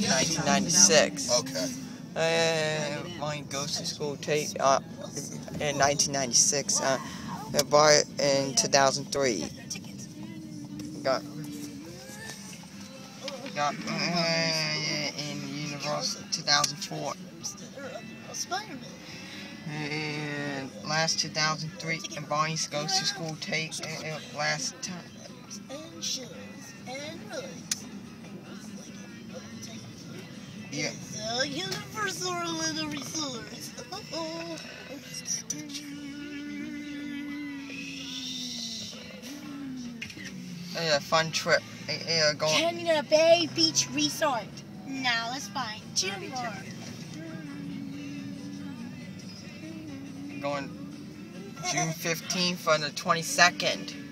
1996. Okay. Mine goes to school tape in 1996. I bought it in 2003. Got in Universal 2004. And last 2003, and Bonnie's goes to school tape last time. Yeah. Universal little resource. Yeah, fun trip. Going. Cabana Bay Beach Resort. No, let's find two more. Going June 15th on the 22nd.